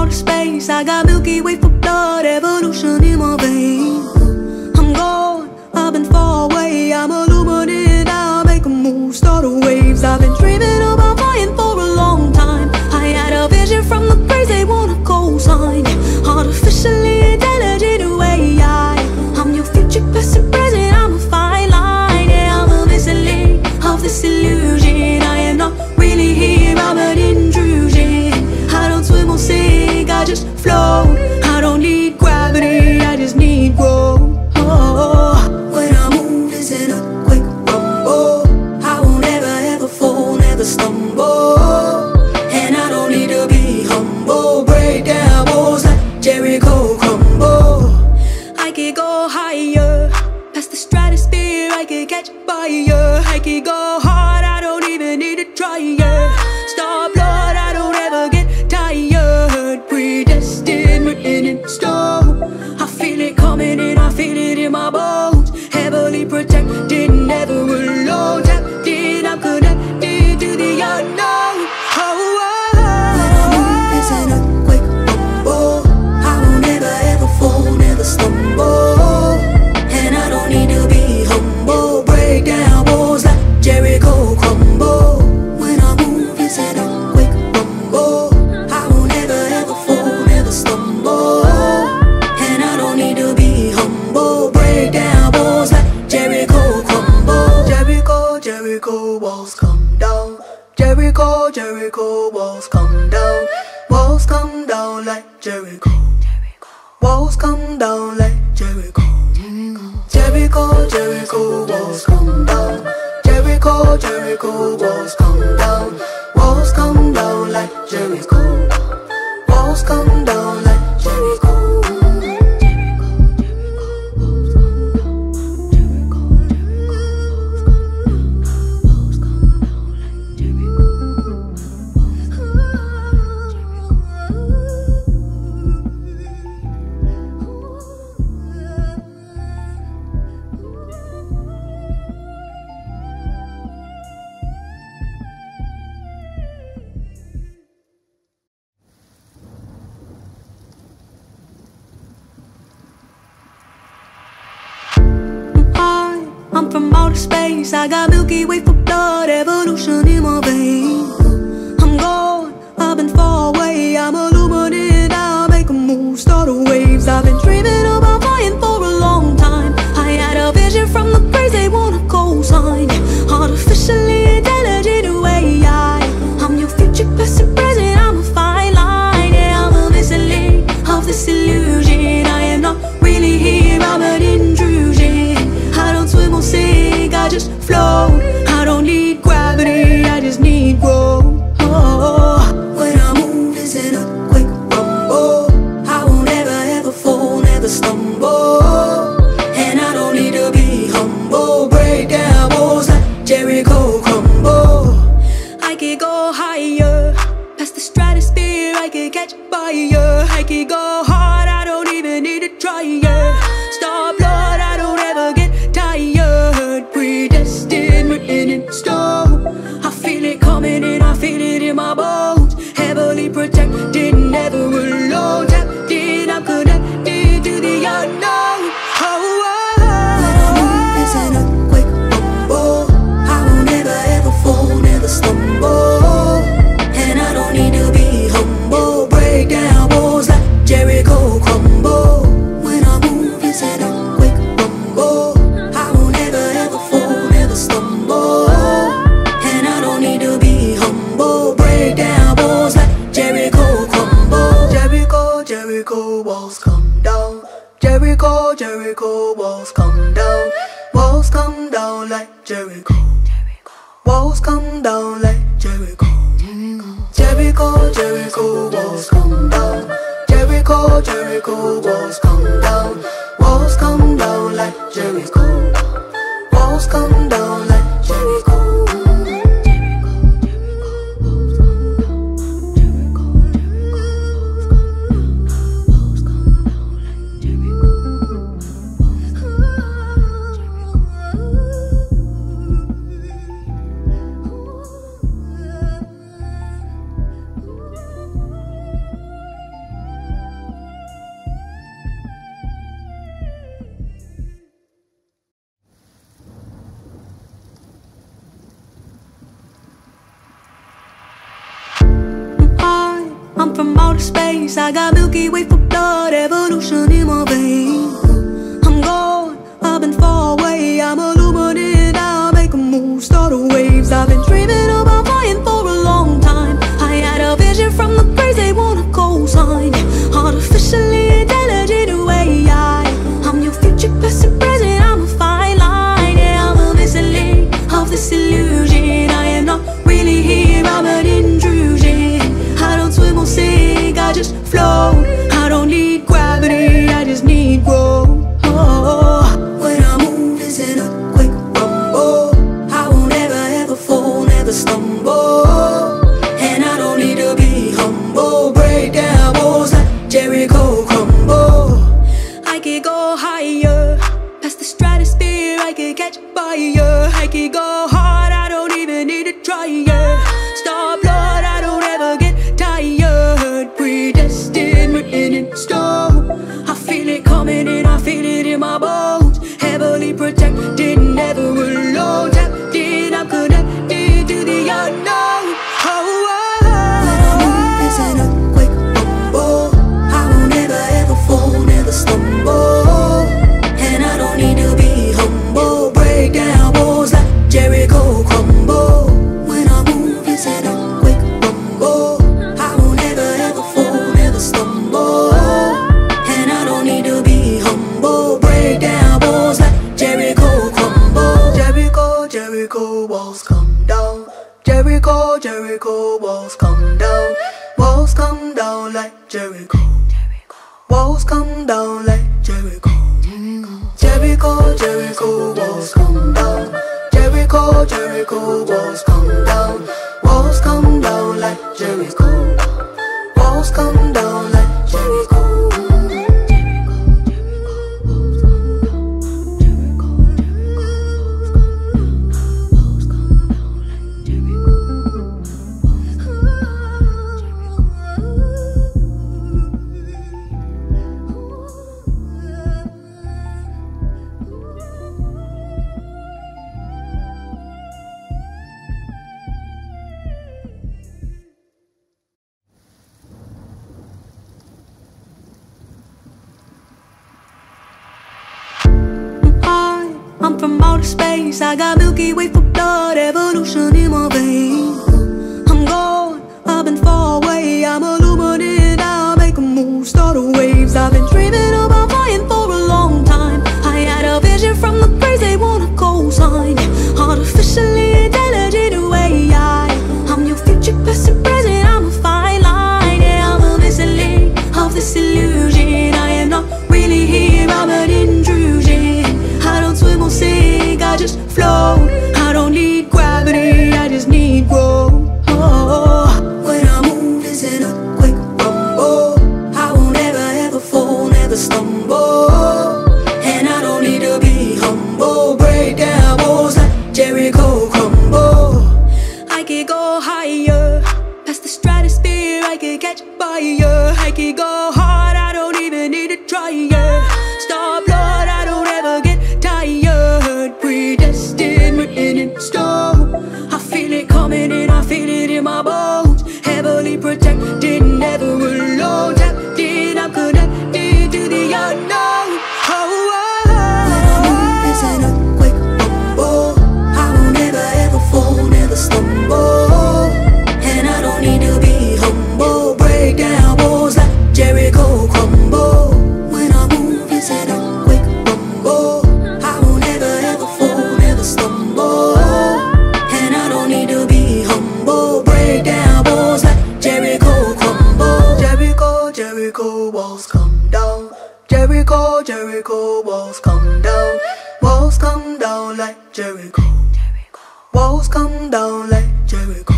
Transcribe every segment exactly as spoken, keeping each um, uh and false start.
outer space. I got Milky Way for blood, evolution in my veins. I'm gone, I've been far away. I'm a lumineer now, make a move, start a waves. I've been dreaming about flying for a long time. I had a vision from the graves, they want a cosign. Artificially intelligent A I. I'm your future, past and present, I'm a fine line. Yeah, I'm a missing link of this illusion. I am not really here, I'm an intrusion. I don't swim or sink, I just float. I don't need gravity, I just need growth. Oh, when I move, it's in a quick rumble. I won't ever ever fall, never stumble. And I don't need to be humble. Break down walls like Jericho crumble. I could go higher, past the stratosphere, I could catch fire. I could go hard, I don't even need to try it. Star blood, I don't ever get tired. Predestined, written in stone. I feel it coming in, I feel it in my bones. Heavily protected, never alone. Tapped in, I'm connected to the unknown. Oh, oh, oh. When I move, it's in a quick rumble. I won't ever ever fall, never stumble. And I don't need to be humble. Break down walls like Jericho crumble. When I move, it's in a quick rumble. I won't ever ever fall, never stumble. And I don't need to be humble. Break down walls like Jericho crumble. Jericho, Jericho walls come down. Jericho, Jericho walls come down. Walls come down like Jericho. Walls come down like Jericho. Jericho, Jericho walls come down. Jericho, Jericho walls come down. Walls come down like Jericho. Walls come down like Jericho. I'm from outer space, I got Milky Way for blood, evolution in my veins. I'm gone, I've been far away. I'm a lumineer now, make a move, start a waves. I've been dreaming about flying for a long time. I had a vision from the graves, they want a cosign. Artificially intelligent A I. I'm your future, past and present, I'm a fine line. Yeah, I'm a missing link of this illusion. I am not really here, I'm an intrusion. I don't swim or sink, I just float. I don't need gravity, I just need growth. Oh, when I move, it's in a quick rumble. I won't ever ever fall, never stumble. And I don't need to be humble. Break down walls like Jericho crumble. I could go higher, past the stratosphere, I could catch fire. I could go hard, I don't even need to try it. Star blood, I don't ever get tired. Predestined, written in stone. I feel it coming in, I feel it in my bones. Heavily protected, never alone. Tapped in, I'm connected to the unknown. Oh, oh, oh. When I move, it's in a quick rumble. I won't ever ever fall, never stumble. And I don't need to be humble. Break down walls like Jericho crumble. When I move, it's in a quick rumble. I won't ever ever fall, never stumble. And I don't need to be humble. Break down walls like Jericho crumble. Jericho, Jericho walls come down. Jericho, Jericho walls come down. Walls come down like Jericho. Walls come down like Jericho. Jericho, Jericho walls come down. Jericho, Jericho walls come down. Walls come down like Jericho. Walls come down like Jericho. outer space. I got Milky Way for blood, evolution in my veins. I'm gone, I've been far away. I'm a lumineer now, make a move, start the waves. I've been dreaming about flying for a long time. I had a vision from the praise they want a cosign. Artificially intelligent A I. I'm your future, past and present, I'm a fine line. Yeah, I'm a missing link of this illusion. I am not really here, I'm an intrusion. I don't swim or sink, I just float. I don't need gravity, I just need growth. Oh, when I move, it's in a quick rumble. I won't ever ever fall, never stumble. And I don't need to be humble. Break down walls like Jericho crumble. I could go higher, past the stratosphere, I could catch fire. I could go hard, I don't even need to try it. Star blood, I don't ever get tired. Predestined, written in stone. I feel it coming in, I feel it in my bones. Heavily protected, never alone. Tapped in, I'm connected to the unknown. Oh, oh, oh. When I move, it's in a quick rumble. I won't ever ever fall, never stumble. And I don't need to be humble. Break down walls like Jericho crumble. When I move, it's in a quick rumble. I won't ever ever fall, never stumble. And I don't need to be humble. Break down walls like Jericho crumble. Jericho, Jericho walls come down. Jericho, Jericho walls come down. Walls come down like Jericho. Walls come down like Jericho. Jericho, Jericho walls come down. Jericho, Jericho walls come down. Walls come down like Jericho. Walls come down like Jericho. I'm from outer space, I got Milky Way for blood, evolution in my veins. I'm gone, I've been far away. I'm a lumineer now, make a move, start the waves. I've been dreaming about flying for a long time. I had a vision from the praise they want a cosign. Artificially intelligent A I. I'm your future, past and present, I'm a fine line. Yeah, I'm a missing link of this illusion. I am not really here, I'm an intrusion. I don't swim or sink, I just float. I don't need gravity, I just need growth. Oh, when I move, it's in a quick rumble. I won't ever ever fall, never stumble. And I don't need to be humble. Break down walls like Jericho crumble. I could go higher, past the stratosphere, I could catch fire. I could go hard, I don't even need to try it. Star blood, I don't ever get tired. Predestined, written in stone. I feel it coming in, I feel it in my bones. Heavily protected, never alone. Tapped in, I'm connected to the unknown. Oh, oh, oh. When I move, it's in a quick rumble. I won't ever ever fall, never stumble. And I don't need to be humble. Break down walls like Jericho crumble. When I move, it's in a quick rumble. I won't ever ever fall, never stumble. And I don't need to be humble. Break down walls like Jericho crumble. Jericho, Jericho walls come down. Jericho, Jericho walls come down. Walls come down like Jericho. Walls come down like Jericho.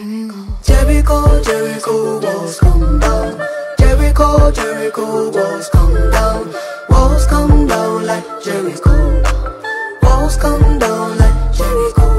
Jericho, Jericho walls come down. Jericho, Jericho walls come down. Walls come down like Jericho. Walls come down like Jericho.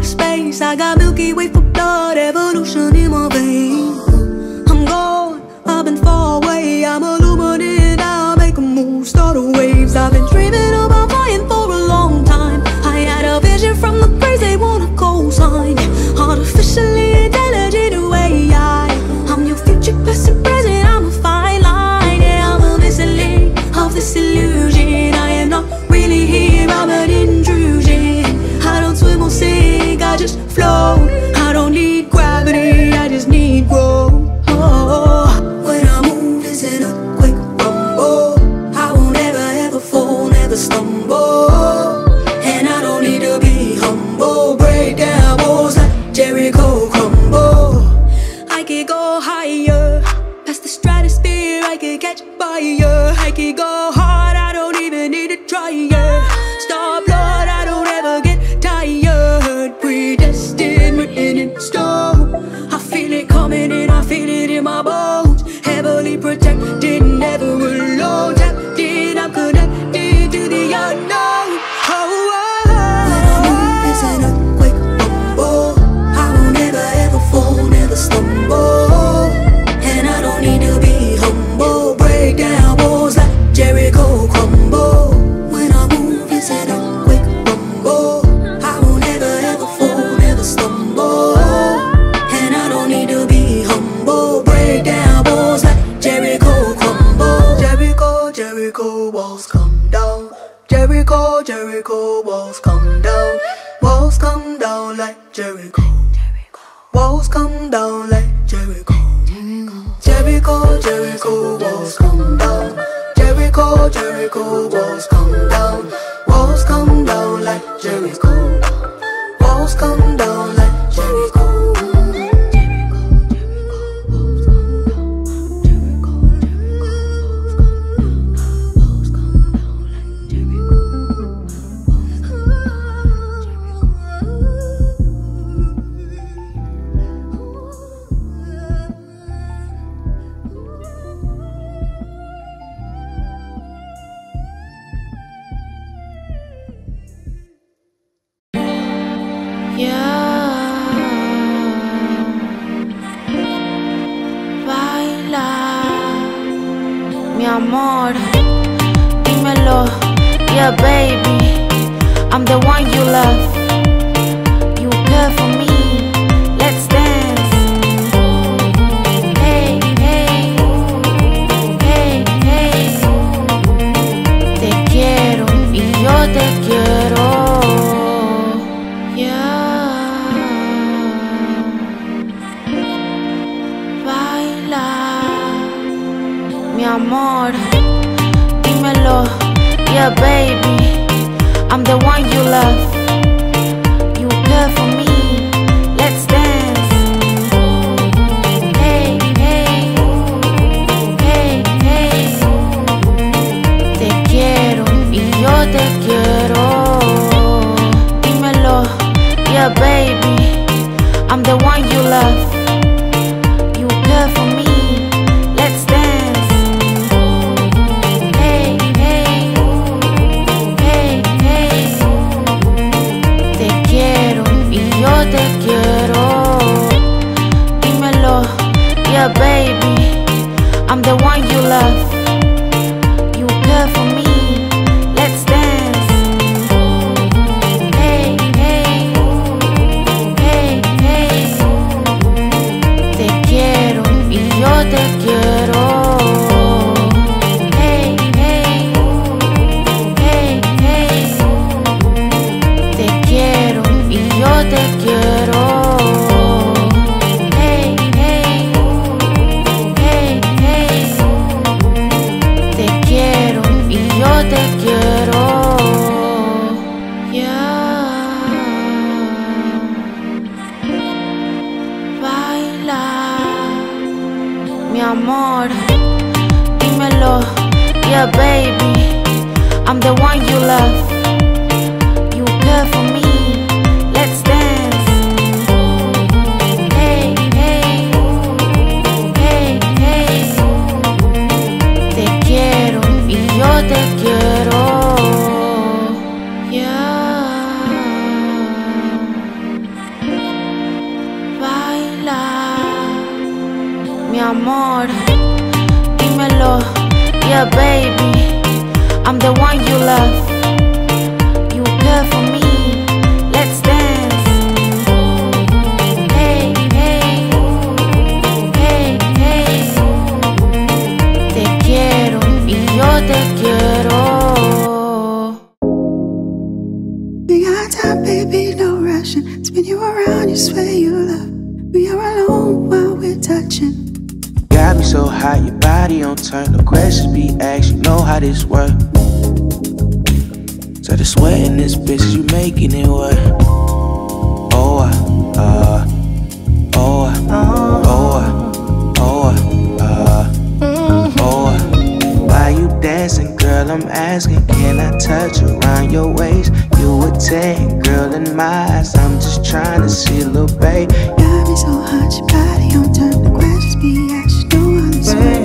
outer space. I got Milky Way for blood, evolution in my veins. I'm gone, I've been far away. I'm illuminated, I'll make a move, start the waves. I've been dreaming about flying for a long time. I had a vision from the praise they wanna co-sign. Artificially intelligent A I. I'm your future, past and present, I'm a fine line. Yeah, I'm a missing link of this illusion. I am not really here, I'm an intrusion. I don't swim or sink, I just float. I don't need gravity, I just need growth. Oh, when I move, it's in a quick rumble. I won't ever, ever fall, never stumble. And I don't need to be humble. Break down walls like Jericho crumble. I could go higher, past the stratosphere, I could catch fire. I could go hard, I don't even need to try it. Star blood, I don't ever get tired. Predestined, written in stone. I feel it coming in, I feel it in my bones. Heavily protected, never alone. Tapped in, I'm connected to the unknown. Oh, oh, oh. When I move, it's an earthquake rumble. I won't ever, ever fall, never stumble. And I don't need to be humble. Break down walls like Jericho crumble. When I move, it's an earthquake rumble. I won't ever, ever fall, never stumble. And I don't need to be humble. Break down walls like Jericho crumble. Jericho, Jericho, walls come down. Jericho, Jericho, walls come down. Walls come down like Jericho. Walls come down like Jericho. Jericho, Jericho, walls come down. Jericho, Jericho, walls come down. Walls come down like Jericho. Walls come down like Jericho. Mi amor, dímelo, yeah baby, I'm the one you love. You care for me, let's dance. Hey, hey, hey, hey. Te quiero y yo te quiero. Yeah. Baila. Mi amor, dímelo, yeah baby, I'm the one you love. You care for me, let's dance. Hey, hey, hey, hey. Te quiero y yo te quiero. Dímelo, yeah baby, I'm the one you love. You care for me, let's dance. Te quiero, dímelo, yeah baby, I'm the one you love. You care for me, let's dance. Hey, hey, hey, hey. Te quiero y yo te quiero. Hey, hey, hey, hey. Te quiero y yo te quiero. Hey, hey, hey, hey. Te quiero y yo te quiero. Yeah. Baila. Mi amor, dímelo, yeah baby, I'm the one you love. You care for me, let's dance. Hey, hey, hey, hey. Te quiero y yo te quiero. Yeah. Yeah, baby, I'm the one you love. You care for me, let's dance. Hey, hey, hey, hey. Te quiero y yo te quiero. We got time, baby, no rushing. Spin you around, you swear you love. We are alone while we're touching. Got me so hot, your body on turn. No questions be asked, you know how this work. So the sweat in this bitch, you making it work. Oh, uh, uh, oh, uh, oh, uh, oh, uh, oh, uh. Why you dancing, girl? I'm asking, can I touch around your waist? You a ten, girl, in my eyes. I'm just trying to see a little babe. Got me so hot, your body on turn. The questions be asked, you know how this work.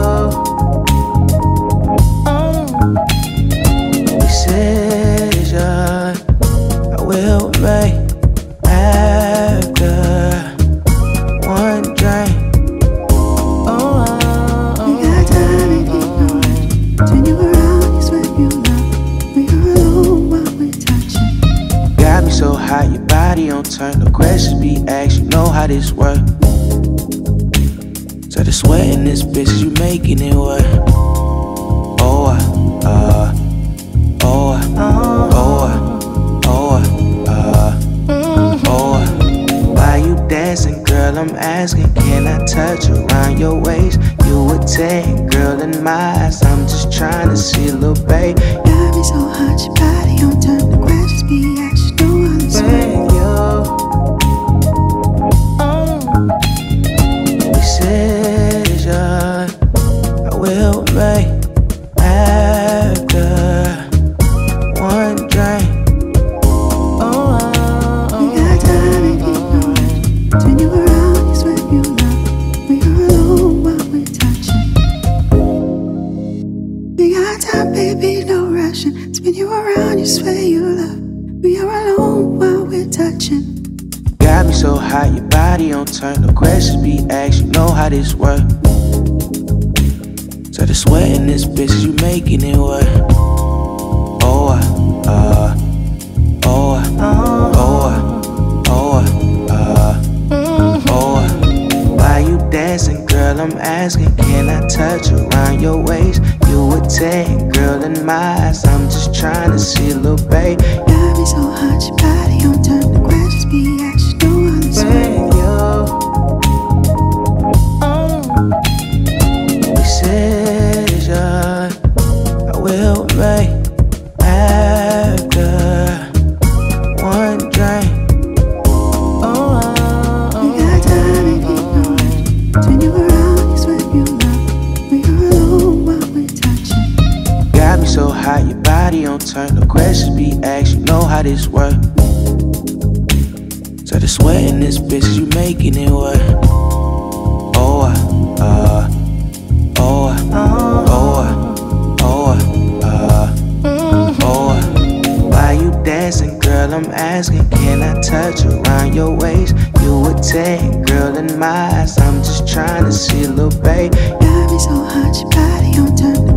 Decision I will make after one drink. Oh, we got time, baby, no rush. Turn you around, you swear you love. We are alone while we're touching. Got me so hot, your body on turn. No questions be asked, you know how this work. So the sweat in this bitch, you making it work. Oh, uh, uh, oh, uh, oh, uh, oh, uh, oh, uh. Why you dancing, girl? I'm asking, can I touch around your waist? You a ten, girl, in my eyes. I'm just trying to see a little babe. Got me so hot, your body on turn. The questions be asked, you know how this work. Decision I will make after one drink. We got time, baby, no rush. Turn you around, you swear you love. We are alone while we're touching. We got time, baby, no rushing. Spin you around, you swear you love. We are alone while we're touching. Got me so hot, your body on turn. No questions be asked, you know how this work. So the sweat in this bitch, you making it work. Oh, uh, uh, oh, uh, oh, uh, oh, uh, oh, uh. Why you dancing, girl? I'm asking, can I touch around your waist? You a ten, girl, in my eyes. I'm just trying to see a little babe. Got me so hot, your body on turn. The questions be asked, you know how this work. Decision I will make after one drink. We got time, baby, no rush. Turn you around, you swear you love. We are alone while we're touching. Got me so hot, your body on turn. No questions be asked, you know how this work. So the sweat in this bitch, you making it work. Oh, uh, uh, oh, uh, oh, uh, oh, uh, oh, uh. Why you dancing, girl? I'm asking, can I touch around your waist? You a ten, girl, in my eyes. I'm just trying to see a little babe. Got me so hot, your body on turn.